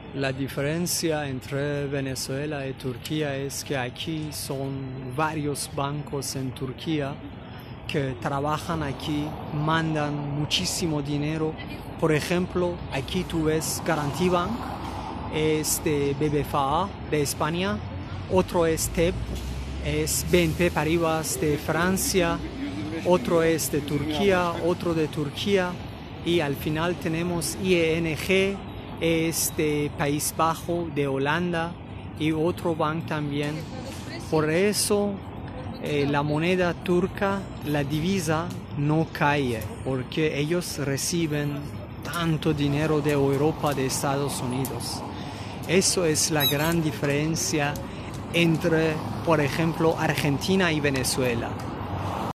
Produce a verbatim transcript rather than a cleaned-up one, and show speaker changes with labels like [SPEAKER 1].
[SPEAKER 1] La diferencia entre Venezuela y Turquía es que aquí son varios bancos en Turquía que trabajan aquí, mandan muchísimo dinero. Por ejemplo, aquí tú ves Guarantee Bank, es de B B V A de España, otro es T E B, es B N P Paribas de Francia, otro es de Turquía, otro de Turquía, y al final tenemos I N G, es de País Bajo, de Holanda, y otro banco también. Por eso eh, la moneda turca, la divisa, no cae, porque ellos reciben tanto dinero de Europa, de Estados Unidos. Eso es la gran diferencia entre, por ejemplo, Argentina y Venezuela.